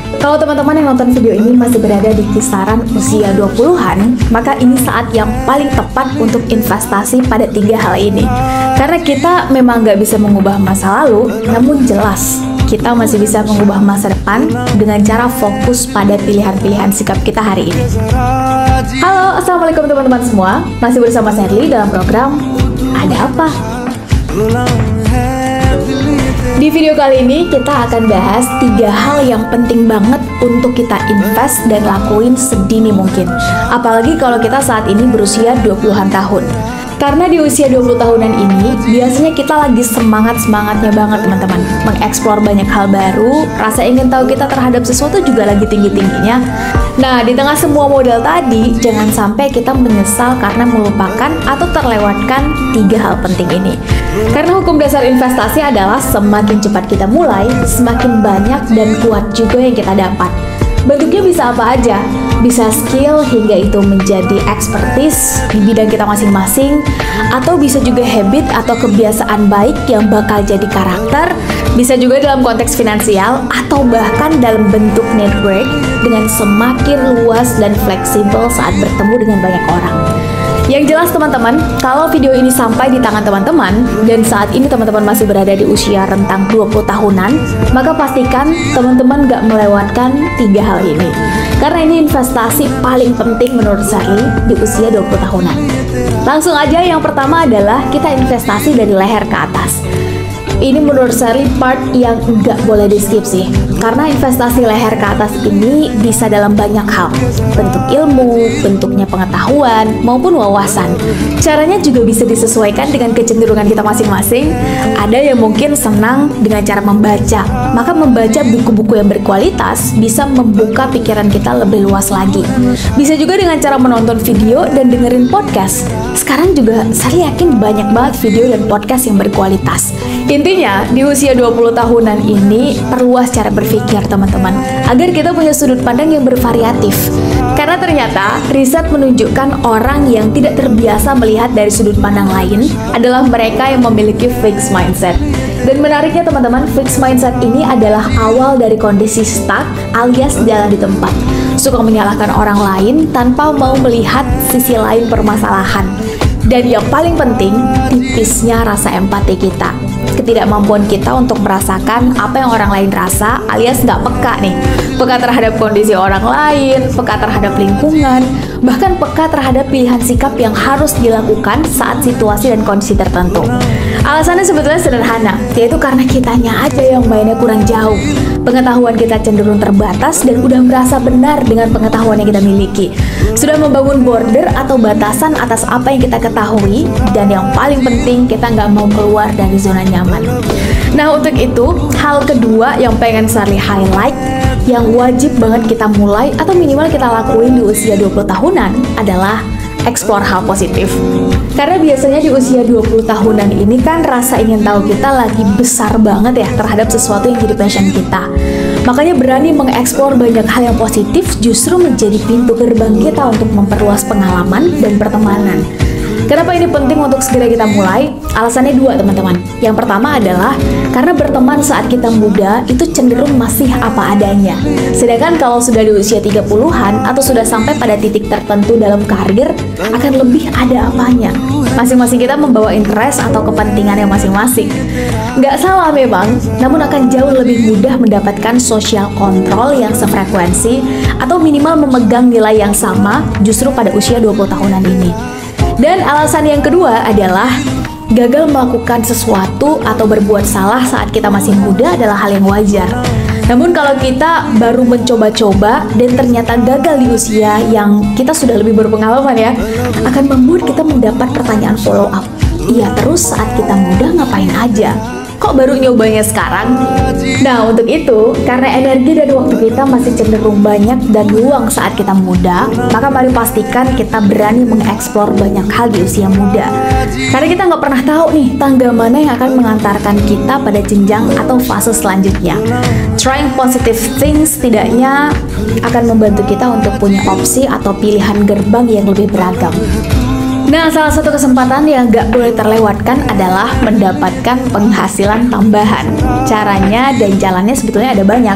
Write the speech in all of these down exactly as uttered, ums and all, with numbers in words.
Kalau teman-teman yang nonton video ini masih berada di kisaran usia dua puluhan, maka ini saat yang paling tepat untuk investasi pada tiga hal ini. Karena kita memang nggak bisa mengubah masa lalu, namun jelas kita masih bisa mengubah masa depan dengan cara fokus pada pilihan-pilihan sikap kita hari ini. Halo, assalamualaikum teman-teman semua. Masih bersama Sherly dalam program Ada Apa? Di video kali ini kita akan bahas tiga hal yang penting banget untuk kita invest dan lakuin sedini mungkin. Apalagi kalau kita saat ini berusia dua puluhan tahun. Karena di usia dua puluh tahunan ini, biasanya kita lagi semangat-semangatnya banget teman-teman. Mengeksplor banyak hal baru, rasa ingin tahu kita terhadap sesuatu juga lagi tinggi-tingginya. Nah, di tengah semua modal tadi, jangan sampai kita menyesal karena melupakan atau terlewatkan tiga hal penting ini. Karena hukum dasar investasi adalah semakin cepat kita mulai, semakin banyak dan kuat juga yang kita dapat. Bentuknya bisa apa aja, bisa skill hingga itu menjadi expertise di bidang kita masing-masing, atau bisa juga habit atau kebiasaan baik yang bakal jadi karakter, bisa juga dalam konteks finansial, atau bahkan dalam bentuk network dengan semakin luas dan fleksibel saat bertemu dengan banyak orang. Yang jelas teman-teman, kalau video ini sampai di tangan teman-teman dan saat ini teman-teman masih berada di usia rentang dua puluh tahunan, maka pastikan teman-teman gak melewatkan tiga hal ini. Karena ini investasi paling penting menurut Sherly di usia dua puluh tahunan. Langsung aja, yang pertama adalah kita investasi dari leher ke atas. Ini menurut Sherly part yang nggak boleh di skip sih. Karena investasi leher ke atas ini bisa dalam banyak hal. Bentuk ilmu, bentuknya pengetahuan, maupun wawasan. Caranya juga bisa disesuaikan dengan kecenderungan kita masing-masing. Ada yang mungkin senang dengan cara membaca. Maka membaca buku-buku yang berkualitas bisa membuka pikiran kita lebih luas lagi. Bisa juga dengan cara menonton video dan dengerin podcast. Sekarang juga Sherly yakin banyak banget video dan podcast yang berkualitas. Intinya, di usia dua puluh tahunan ini, perluas cara berpikir teman-teman, agar kita punya sudut pandang yang bervariatif. Karena ternyata, riset menunjukkan orang yang tidak terbiasa melihat dari sudut pandang lain adalah mereka yang memiliki fixed mindset. Dan menariknya teman-teman, fixed mindset ini adalah awal dari kondisi stuck alias jalan di tempat. Suka menyalahkan orang lain tanpa mau melihat sisi lain permasalahan. Dan yang paling penting, tipisnya rasa empati kita. Ketidakmampuan kita untuk merasakan apa yang orang lain rasa alias nggak peka nih. Peka terhadap kondisi orang lain, peka terhadap lingkungan, bahkan peka terhadap pilihan sikap yang harus dilakukan saat situasi dan kondisi tertentu. Alasannya sebetulnya sederhana, yaitu karena kitanya aja yang mainnya kurang jauh. Pengetahuan kita cenderung terbatas dan udah merasa benar dengan pengetahuan yang kita miliki. Sudah membangun border atau batasan atas apa yang kita ketahui, dan yang paling penting kita nggak mau keluar dari zona nyaman. Nah, untuk itu, hal kedua yang pengen Sherly highlight, yang wajib banget kita mulai atau minimal kita lakuin di usia dua puluh tahunan adalah explore hal positif. Karena biasanya di usia dua puluh tahunan ini kan rasa ingin tahu kita lagi besar banget ya terhadap sesuatu yang jadi passion kita. Makanya berani mengeksplor banyak hal yang positif justru menjadi pintu gerbang kita untuk memperluas pengalaman dan pertemanan. Kenapa ini penting untuk segera kita mulai? Alasannya dua teman-teman. Yang pertama adalah karena berteman saat kita muda itu cenderung masih apa adanya. Sedangkan kalau sudah di usia tiga puluhan atau sudah sampai pada titik tertentu dalam karir, akan lebih ada apanya. Masing-masing kita membawa interest atau kepentingannya masing-masing. Nggak salah memang, namun akan jauh lebih mudah mendapatkan social control yang sefrekuensi atau minimal memegang nilai yang sama justru pada usia dua puluh tahunan ini. Dan alasan yang kedua adalah gagal melakukan sesuatu atau berbuat salah saat kita masih muda adalah hal yang wajar. Namun kalau kita baru mencoba-coba dan ternyata gagal di usia yang kita sudah lebih berpengalaman ya, akan membuat kita mendapat pertanyaan follow up. Iya, terus saat kita muda ngapain aja? Kok baru nyobanya sekarang? Nah, untuk itu, karena energi dan waktu kita masih cenderung banyak dan luang saat kita muda, maka mari pastikan kita berani mengeksplor banyak hal di usia muda. Karena kita nggak pernah tahu nih, tangga mana yang akan mengantarkan kita pada jenjang atau fase selanjutnya. Trying positive things setidaknya akan membantu kita untuk punya opsi atau pilihan gerbang yang lebih beragam. Nah, salah satu kesempatan yang gak boleh terlewatkan adalah mendapatkan penghasilan tambahan. Caranya dan jalannya sebetulnya ada banyak.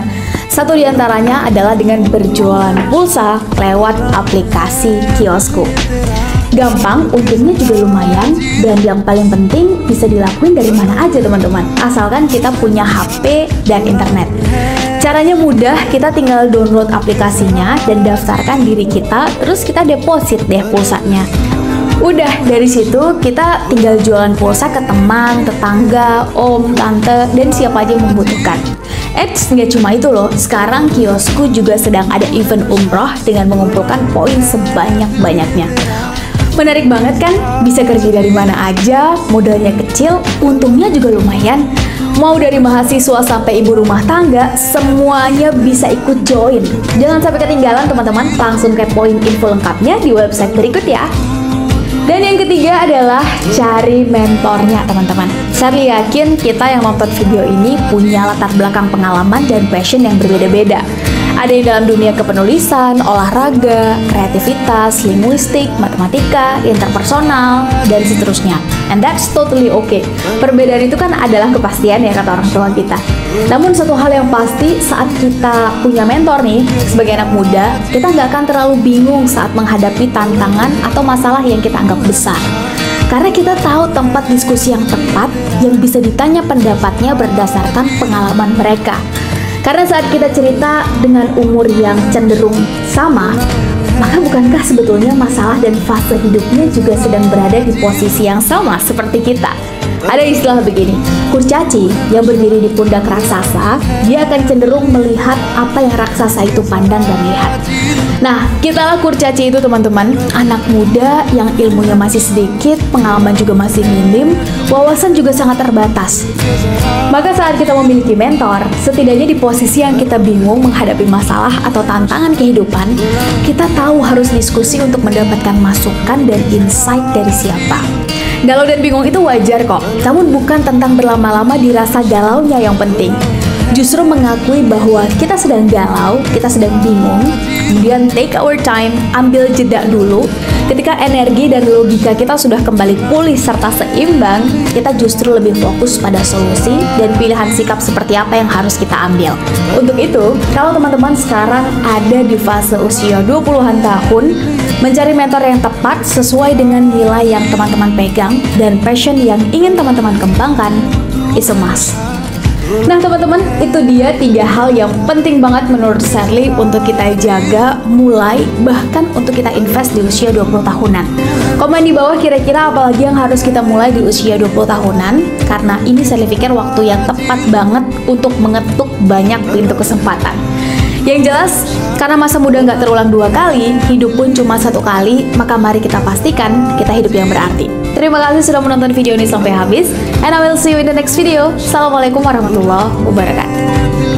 Satu di antaranya adalah dengan berjualan pulsa lewat aplikasi kiosku. Gampang, untungnya juga lumayan, dan yang paling penting bisa dilakuin dari mana aja teman-teman, asalkan kita punya H P dan internet. Caranya mudah, kita tinggal download aplikasinya dan daftarkan diri kita, terus kita deposit deh pulsanya. Udah, dari situ kita tinggal jualan pulsa ke teman, tetangga, om, tante, dan siapa aja yang membutuhkan. Eits, nggak cuma itu loh, sekarang kiosku juga sedang ada event umroh dengan mengumpulkan poin sebanyak-banyaknya. Menarik banget kan? Bisa kerja dari mana aja, modalnya kecil, untungnya juga lumayan. Mau dari mahasiswa sampai ibu rumah tangga, semuanya bisa ikut join. Jangan sampai ketinggalan teman-teman, langsung kepoin info lengkapnya di website berikut ya. Dan yang ketiga adalah cari mentornya teman-teman. Saya yakin kita yang nonton video ini punya latar belakang pengalaman dan passion yang berbeda-beda. Ada yang dalam dunia kepenulisan, olahraga, kreativitas, linguistik, matematika, interpersonal, dan seterusnya. And that's totally okay. Perbedaan itu kan adalah kepastian ya kata orang tua kita. Namun satu hal yang pasti, saat kita punya mentor nih, sebagai anak muda, kita nggak akan terlalu bingung saat menghadapi tantangan atau masalah yang kita anggap besar. Karena kita tahu tempat diskusi yang tepat yang bisa ditanya pendapatnya berdasarkan pengalaman mereka. Karena saat kita cerita dengan umur yang cenderung sama, maka bukankah sebetulnya masalah dan fase hidupnya juga sedang berada di posisi yang sama seperti kita? Ada istilah begini, kurcaci yang berdiri di pundak raksasa, dia akan cenderung melihat apa yang raksasa itu pandang dan lihat. Nah, kitalah kurcaci itu teman-teman, anak muda yang ilmunya masih sedikit, pengalaman juga masih minim, wawasan juga sangat terbatas. Maka saat kita memiliki mentor, setidaknya di posisi yang kita bingung menghadapi masalah atau tantangan kehidupan, kita tahu harus diskusi untuk mendapatkan masukan dan insight dari siapa. Galau dan bingung itu wajar kok, namun bukan tentang berlama-lama dirasa galaunya yang penting. Justru mengakui bahwa kita sedang galau, kita sedang bingung, kemudian take our time, ambil jeda dulu. Ketika energi dan logika kita sudah kembali pulih serta seimbang, kita justru lebih fokus pada solusi dan pilihan sikap seperti apa yang harus kita ambil. Untuk itu, kalau teman-teman sekarang ada di fase usia dua puluhan tahun, mencari mentor yang tepat sesuai dengan nilai yang teman-teman pegang dan passion yang ingin teman-teman kembangkan is a must. Nah teman-teman, itu dia tiga hal yang penting banget menurut Sherly untuk kita jaga, mulai, bahkan untuk kita invest di usia dua puluh tahunan. Komen di bawah kira-kira apalagi yang harus kita mulai di usia dua puluh tahunan, karena ini Sherly pikir waktu yang tepat banget untuk mengetuk banyak pintu kesempatan. Yang jelas, karena masa muda nggak terulang dua kali, hidup pun cuma satu kali, maka mari kita pastikan kita hidup yang berarti. Terima kasih sudah menonton video ini sampai habis, and I will see you in the next video. Assalamualaikum warahmatullahi wabarakatuh.